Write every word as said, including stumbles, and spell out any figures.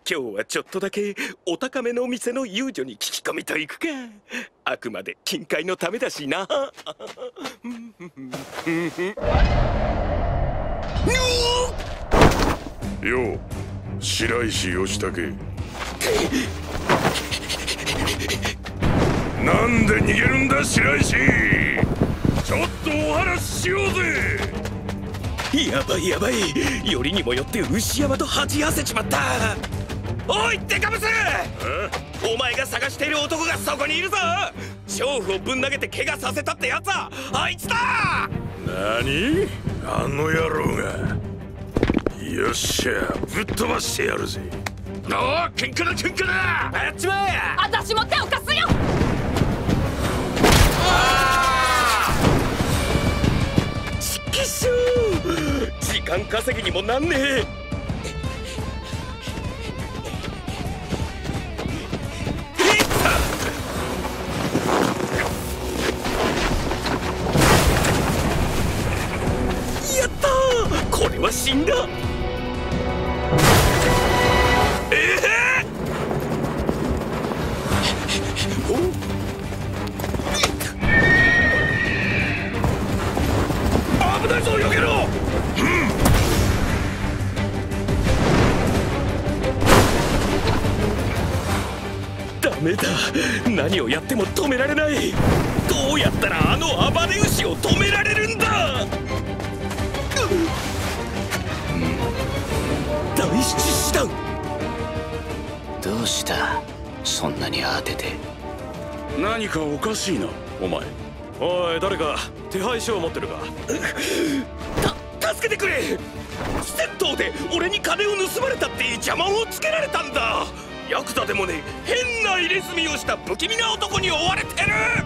今日はちょっとだけお高めのお店の遊女に聞き込みといくか。あくまで金塊のためだしな。 よう白石義武、なんで逃げるんだ白石。ちょっとお話ししようぜ。 やばいやばい、よりにもよって牛山と鉢合わせちまった。おいデカブス、お前が探している男がそこにいるぞ。娼婦をぶん投げて怪我させたってやつはあいつだ。 何、あの野郎が。よっしゃぶっ飛ばしてやるぜ。おお、喧嘩だ喧嘩だ、やっちまえ。 私も手を貸すよ。 ちっきしょう、時間稼ぎにもなんねえ。やったー、これは死んだ。ええー、お危ないぞ、避けろ。うん、ダメだ、何をやっても止められない。どうやったらあの暴れ牛を止められるんだ。第七師団。 どうした、そんなに慌てて。 何かおかしいなお前。おい誰か手配書を持ってるか。 た助けてくれ。窃盗で俺に金を盗まれたって邪魔をつけられたんだ。ヤクザでもね、変な入れ墨をした不気味な男に追われてる。